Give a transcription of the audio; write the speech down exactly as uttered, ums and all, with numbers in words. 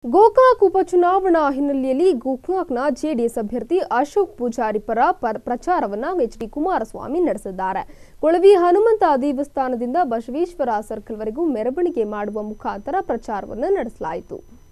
ಗೋಕಾಕ್ ಉಪಚುನಾವಣಾ ಹಿನ್ನೆಲೆಯಲ್ಲಿ ಗೋಕಾಕ್ನ ಜೆಡಿಎಸ್ ಅಭ್ಯರ್ಥಿ ಅಶೋಕ್ ಪೂಜಾರಿ ಪರ ಪ್ರಚಾರವನ್ನು ಎಚ್ ಡಿ ಕುಮಾರಸ್ವಾಮಿ ನಡೆಸಿದ್ದಾರೆ. ಕೊಳವಿ ಹನುಮಂತ ದೇವಸ್ಥಾನದಿಂದ ಬಸವೇಶ್ವರ ಸರ್ಕಲ್ವರೆಗೂ ಮೆರವಣಿಗೆ ಮಾಡುವ ಮುಖಾಂತರ ಪ್ರಚಾರವನ್ನು ನಡೆಸಲಾಯಿತು.